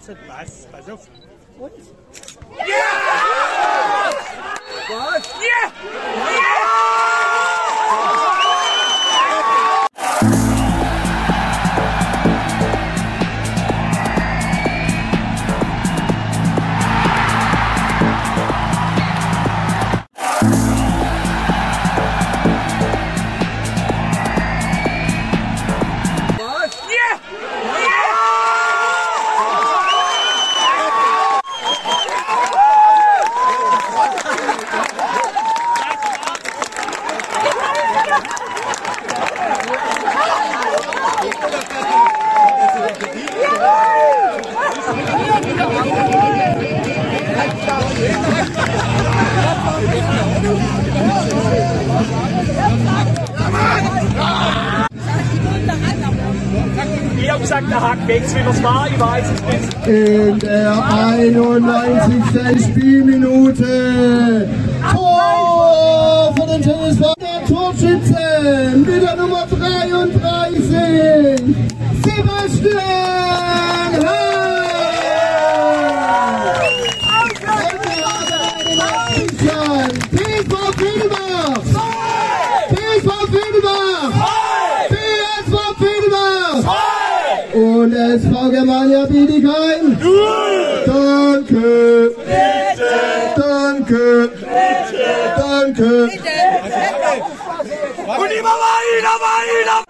Pass auf. Und? Ja! Was? Ja! Ich habe gesagt, der Hack wächst, wie das war, ich weiß es nicht. In der 91. Spielminute Tor für den TSV, der Torschützen mit der Nummer 33, Sebastian Hack! TSV Pfedelbach! TSV Pfedelbach! TSV Pfedelbach! Und SV Germania Bietigheim. Danke. Bitte. Danke. Bitte. Danke. Und immer weiter, weiter.